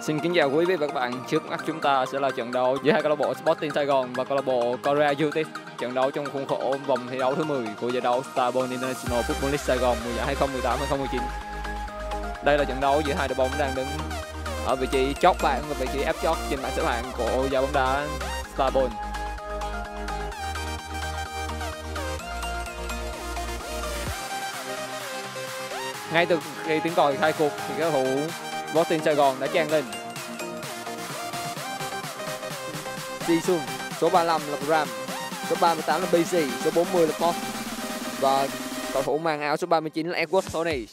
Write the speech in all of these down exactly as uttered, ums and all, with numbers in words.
Xin kính chào quý vị và các bạn. Trước mắt chúng ta sẽ là trận đấu giữa hai câu lạc bộ Sporting Saigon và câu lạc bộ Korea United. Trận đấu trong khuôn khổ vòng thi đấu thứ mười của giải đấu Saigon International Football League Saigon mùa giải hai không một tám hai không một chín. Đây là trận đấu giữa hai đội bóng đang đứng ở vị trí chót bảng và vị trí áp chót trên bảng xếp hạng của giải bóng đá Saigon. Ngay từ khi tiếng còi khai cuộc thì các cầu thủ Sporting Saigon đã chen lên. Ji-sun, số ba mươi lăm là Bram, số ba mươi tám là bê xê, số bốn mươi là Pop và cầu thủ mang áo số ba mươi chín là Edward Tony.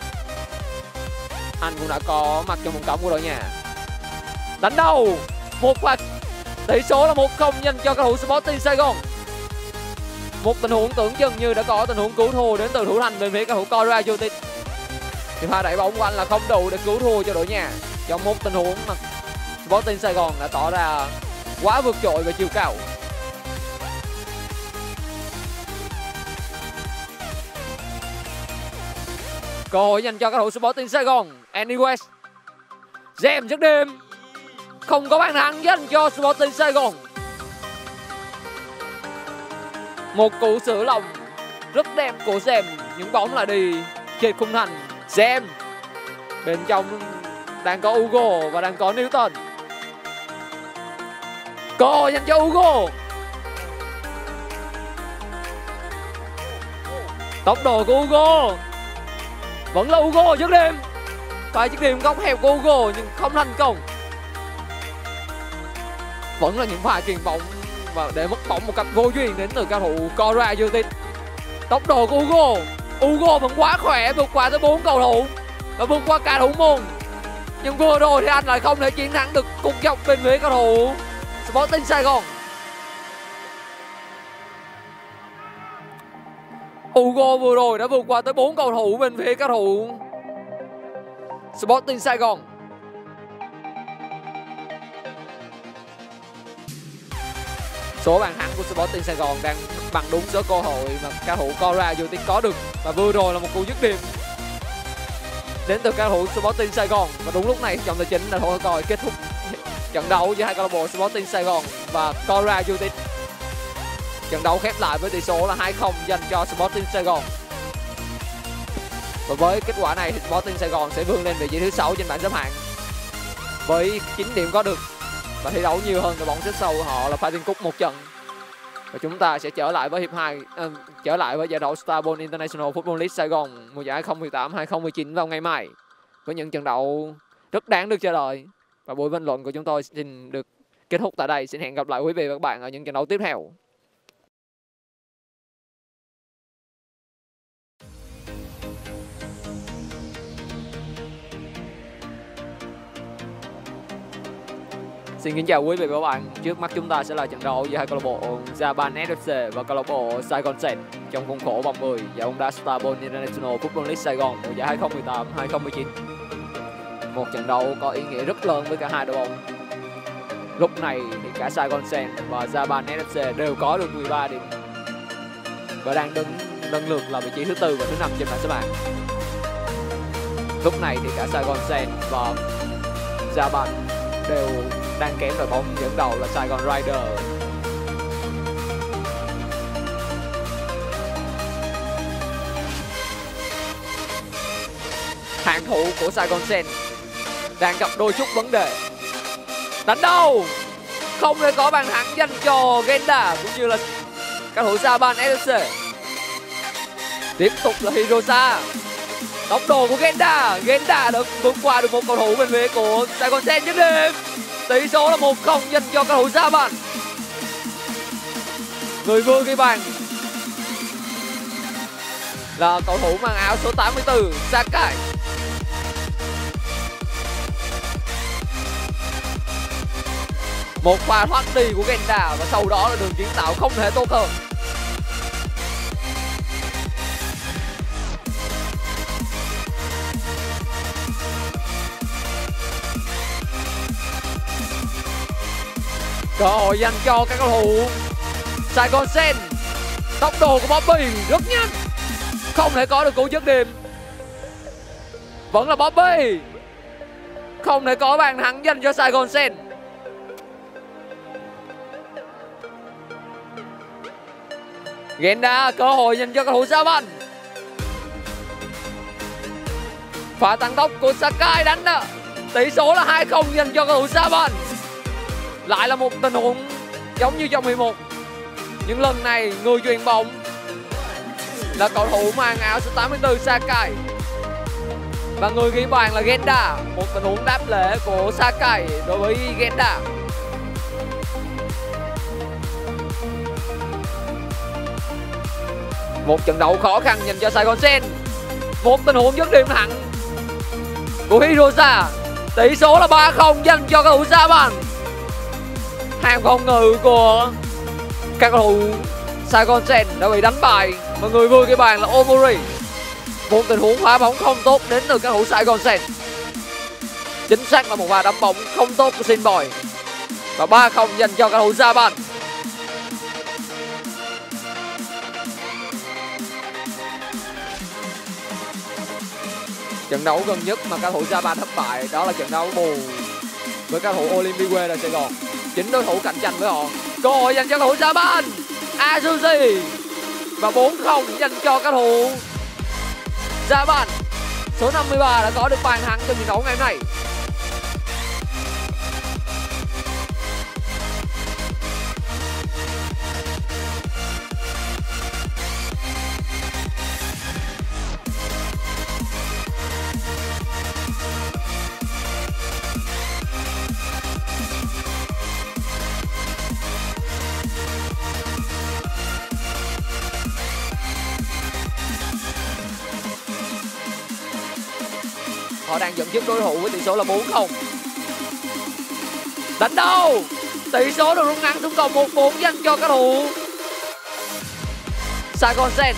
Anh cũng đã có mặt trong vòng cấm của đội nhà. Đánh đầu, một phạt tỷ số là một không dành cho cầu thủ Sporting Saigon. Một tình huống tưởng chừng như đã có tình huống cứu thua đến từ thủ thành bên phía cầu thủ Korea United. thì pha đẩy bóng của anh là không đủ để cứu thua cho đội nhà trong một tình huống mà Sporting Saigon đã tỏ ra quá vượt trội về chiều cao. Cơ hội dành cho các cầu thủ Sporting Saigon. Anyways, James dứt điểm, không có bàn thắng dành cho Sporting Saigon. Một cú sửa lòng rất đẹp của James, những bóng lại đi trên khung thành. James bên trong đang có Hugo và đang có Newton. Cơ hội dành cho Hugo. Tốc độ của Hugo, vẫn là Hugo dứt điểm. Phải dứt điểm góc hẹp của Hugo nhưng không thành công. Vẫn là những pha chuyền bóng và để mất bóng một cách vô duyên đến từ cầu thủ Korea United. Tốc độ của Hugo, Hugo vẫn quá khỏe, vượt qua tới bốn cầu thủ và vượt qua cả thủ môn. Nhưng vừa rồi thì anh lại không thể chiến thắng được cục dọc bên phía cầu thủ Sporting Saigon. Hugo vừa rồi đã vượt qua tới bốn cầu thủ bên phía cầu thủ Sporting Saigon. Số bàn thắng của Sporting Saigon đang bằng đúng số cơ hội mà cầu thủ Korea United có được, và vừa rồi là một cú dứt điểm đến từ cầu thủ Sporting Saigon. Và đúng lúc này trọng tài chính đã thổi còi kết thúc trận đấu giữa hai câu lạc bộ Sporting Saigon và Korea United. Trận đấu khép lại với tỷ số là hai không dành cho Sporting Saigon. Và với kết quả này thì Sporting Saigon sẽ vươn lên vị trí thứ sáu trên bảng xếp hạng với chín điểm có được và thi đấu nhiều hơn đội bóng xếp sau của họ là Fighting Cup một trận. Và chúng ta sẽ trở lại với hiệp hai, uh, trở lại với giải đấu Saigon International Football League Saigon mùa giải hai không một tám hai không một chín vào ngày mai với những trận đấu rất đáng được chờ đợi. Và buổi bình luận của chúng tôi xin được kết thúc tại đây. Xin hẹn gặp lại quý vị và các bạn ở những trận đấu tiếp theo. Xin kính chào quý vị và các bạn. Trước mắt chúng ta sẽ là trận đấu giữa hai câu lạc bộ Saigon ép xê và câu lạc bộ Saigon Sen trong khuôn khổ vòng mười giải bóng đá Saigon International Football League Saigon mùa giải hai không một tám hai không một chín. Một trận đấu có ý nghĩa rất lớn với cả hai đội bóng. Lúc này thì cả Saigon Sen và Saigon ép xê đều có được mười ba điểm và đang đứng lần lượt là vị trí thứ tư và thứ năm trên bảng xếp hạng. Lúc này thì cả Saigon Sen và Saigon đều đang kém đội bóng dẫn đầu là Saigon Rider. Hàng thủ của Saigon Sen đang gặp đôi chút vấn đề. Đánh đầu, không thể có bàn thắng dành cho Genda cũng như là cầu thủ Saigon ép xê. Tiếp tục là Hirosa. Tốc độ của Genda, Genda đã vượt qua được một cầu thủ bên phía của Saigon Sen dứt điểm. Tỷ số là một không dành cho cầu thủ Saigon. Người vừa ghi bàn là cầu thủ mang áo số tám mươi tư Sakai. Một pha thoát đi của Genda và sau đó là đường kiến tạo không thể tốt hơn. Cơ hội dành cho các cầu thủ Saigon Sen. Tốc độ của Bobby rất nhanh, không thể có được cú dứt điểm. Vẫn là Bobby. không để có bàn thắng dành cho Saigon Sen. Genda cơ hội dành cho cầu thủ Saigon. Pha tăng tốc của Sakai đánh đó. Tỷ số là hai không dành cho cầu thủ Saigon. Lại là một tình huống giống như trong hiệp một, nhưng lần này người chuyền bóng là cầu thủ mang áo số tám mươi tư Sakai, và người ghi bàn là Genda. Một tình huống đáp lễ của Sakai đối với Genda. Một trận đấu khó khăn dành cho Saigon Sen. Một tình huống dứt điểm thẳng của Hirosa. Tỷ số là ba không dành cho cầu thủ Saigon. Hàng phòng ngự của các cầu thủ Saigon Sen đã bị đánh bại, và người vừa ghi bàn là Omori. Một tình huống phá bóng không tốt đến từ các cầu thủ Saigon Sen. Chính xác là một pha đấm bóng không tốt của Sinboy. Và ba không dành cho cầu thủ Saigon. Trận đấu gần nhất mà các cầu thủ Japan thất bại đó là trận đấu bù với các cầu thủ Olympique là Saigon. Chính đối thủ cạnh tranh với họ. Cơ hội dành cho cầu thủ Japan, Azuzi, và bốn không dành cho các cầu thủ Japan. Số năm mươi ba đã có được bàn thắng trong trận đấu ngày hôm nay. Họ đang dẫn trước đối thủ với tỷ số là bốn không. Đánh đâu? Tỷ số được rút ngắn xuống còn một bốn dành cho các thủ Saigon Sen.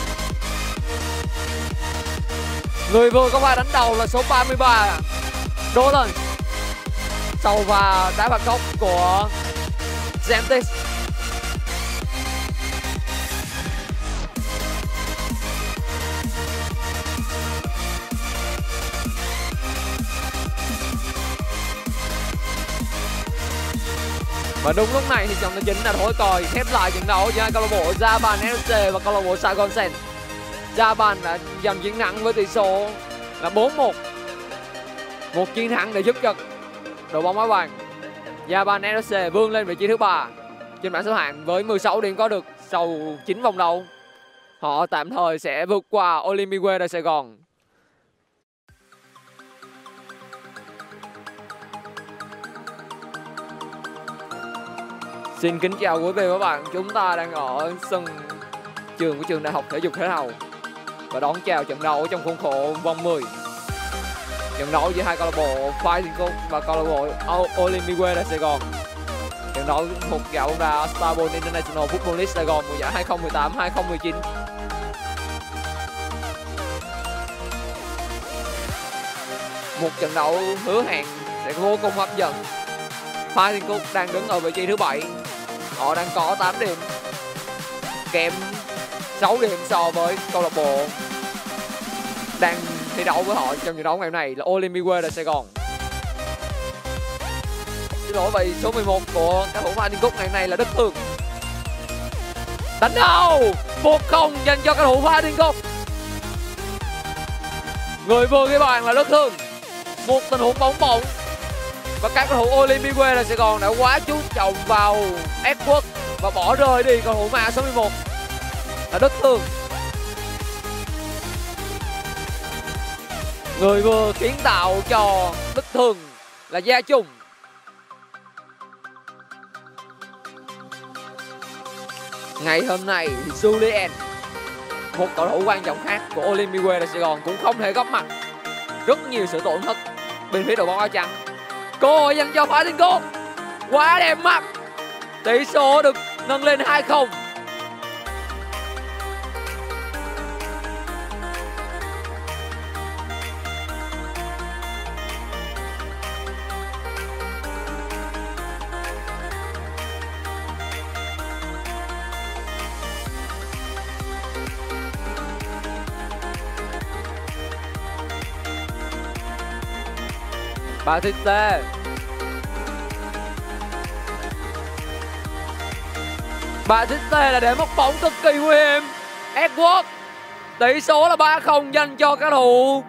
Người vừa có pha đánh đầu là số ba mươi ba Dolan, sau pha đá phạt góc của Gentis. Và đúng lúc này thì trọng tài chính đã thổi còi khép lại trận đấu giữa hai câu lạc bộ Japan ép xê và câu lạc bộ Saigon Sen. Japan đã giành chiến thắng với tỷ số là bốn một. Một chiến thắng để giúp cho đội bóng áo vàng Japan ép xê vươn lên vị trí thứ ba trên bảng xếp hạng với mười sáu điểm có được sau chín vòng đấu. Họ tạm thời sẽ vượt qua Olympique de Saigon. Xin kính chào quý vị và các bạn, chúng ta đang ở sân trường của trường Đại học Thể dục Thể thao và đón chào trận đấu trong khuôn khổ vòng mười. Trận đấu giữa hai câu lạc bộ Fighting và câu lạc bộ Olympique de Saigon. Trận đấu thuộc giải bóng đá Saigon International Football League Saigon mùa giải hai không một tám hai không một chín. Một trận đấu hứa hẹn sẽ vô cùng hấp dẫn. Fighting đang đứng ở vị trí thứ bảy. Họ đang có tám điểm, kém sáu điểm so với câu lạc bộ đang thi đấu với họ trong trận đấu ngày hôm nay là Olympique de Saigon. Xin lỗi, vậy số mười một của các thủ Fighting Cup ngày hôm nay là Đức Thương. Đánh đầu một không dành cho các thủ Fighting Cup. Người vừa ghi bàn là Đức Thương. Một tình huống bóng bổng và các cầu thủ Olympique de Saigon đã quá chú trọng vào Edward và bỏ rơi đi cầu thủ mã số mười một là Đức Thương. Người vừa kiến tạo cho Đức Thương là Gia Trung. Ngày hôm nay thì Julien, một cầu thủ quan trọng khác của Olympique de Saigon, cũng không thể góp mặt. Rất nhiều sự tổn thất bên phía đội bóng áo trắng. Cơ hội dành cho Fighting Cup, quá đẹp mắt. Tỷ số được nâng lên hai không. Batiste. Batiste là để mất bóng cực kỳ nguy hiểm. Edward. Tỷ số là ba không dành cho các thủ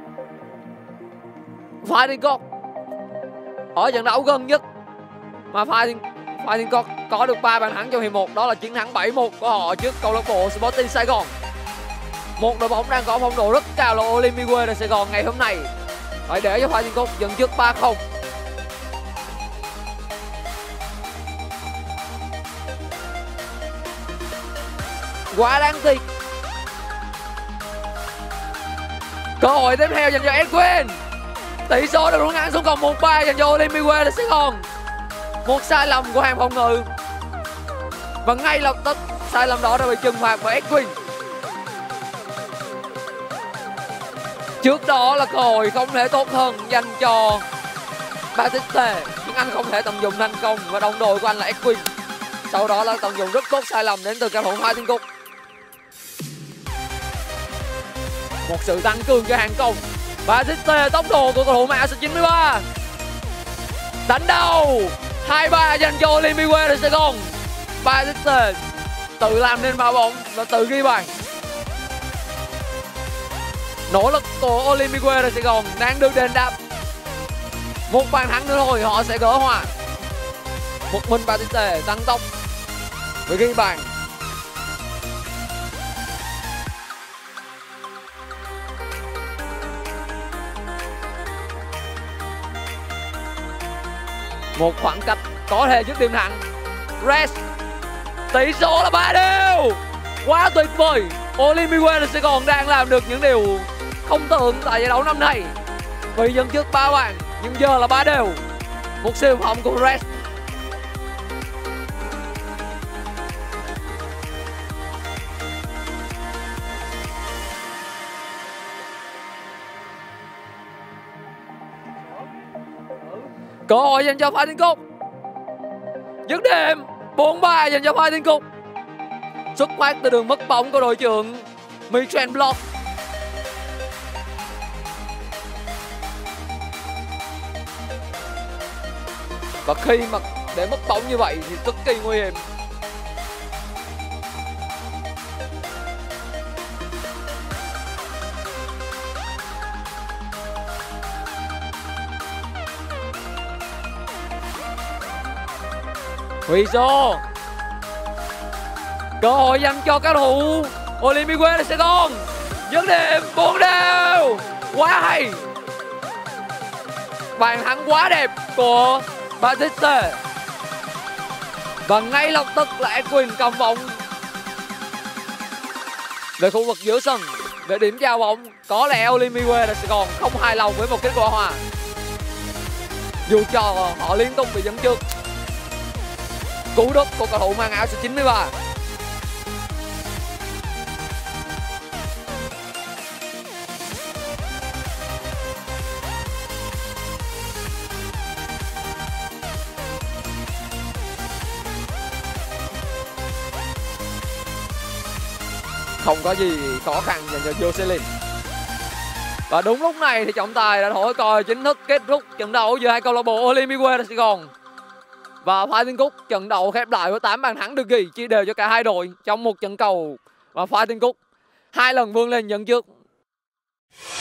Fighting Cock. Ở trận đấu gần nhất mà Fighting Fighting Cock có được ba bàn thắng trong hiệp một, đó là chiến thắng bảy một của họ trước câu lạc bộ Sporting Saigon. Một đội bóng đang có phong độ rất cao là Olympique de Saigon ngày hôm nay phải để cho Fighting Cock dẫn trước ba không. Quá đáng tiếc. Cơ hội tiếp theo dành cho Edwin. Tỷ số được rút ngắn xuống còn một ba dành cho Olympique de Saigon. Một sai lầm của hàng phòng ngự và ngay lập tức sai lầm đó đã bị trừng phạt bởi Edwin. Trước đó là cơ hội không thể tốt hơn dành cho Batiste, nhưng anh không thể tận dụng thành công và đồng đội của anh là Edwin. Sau đó là tận dụng rất tốt sai lầm đến từ cầu thủ Fighting Cock. Một sự tăng cường cho hàng công. Batiste, tốc độ của cầu thủ mang áo số chín mươi ba. Đánh đầu hai ba dành cho Olympique de Saigon. Batiste tự làm nên pha bóng và tự ghi bàn. Nỗ lực của Olympique de Saigon đang được đền đáp. Một bàn thắng nữa thôi họ sẽ gỡ hòa. Một mình Batiste tăng tốc với ghi bàn. Một khoảng cách có thể dứt điểm thắng. Rest. Tỷ số là ba đều. Quá tuyệt vời. Olympique de Saigon đang làm được những điều không tưởng tại giải đấu năm nay. Vì dẫn trước ba bàn nhưng giờ là ba đều. Một siêu phẩm của Rest. Cơ hội dành cho Fighting Cock. Dứt điểm bốn ba dành cho Fighting Cock. Xuất phát từ đường mất bóng của đội trưởng Michel Block. Và khi mà để mất bóng như vậy thì cực kỳ nguy hiểm. Huizo. Cơ hội dành cho các thủ Olympique de Saigon. Dứt điểm bốn đều. Quá hay. Bàn thắng quá đẹp của Batiste. Và ngay lập tức là Edwin cầm bóng về khu vực giữa sân để điểm giao bóng. Có lẽ Olympique de Saigon không hài lòng với một kết quả hòa, dù cho họ liên tục bị dẫn trước. Cú đúp của cầu thủ mang áo số chín mươi ba. Không có gì khó khăn dành cho Jocelyn. Và đúng lúc này thì trọng tài đã thổi còi chính thức kết thúc trận đấu giữa hai câu lạc bộ Olympique de Saigon và Fighting Cock. Trận đấu khép lại với tám bàn thắng được ghi chia đều cho cả hai đội trong một trận cầu, và Fighting Cock hai lần vươn lên dẫn trước.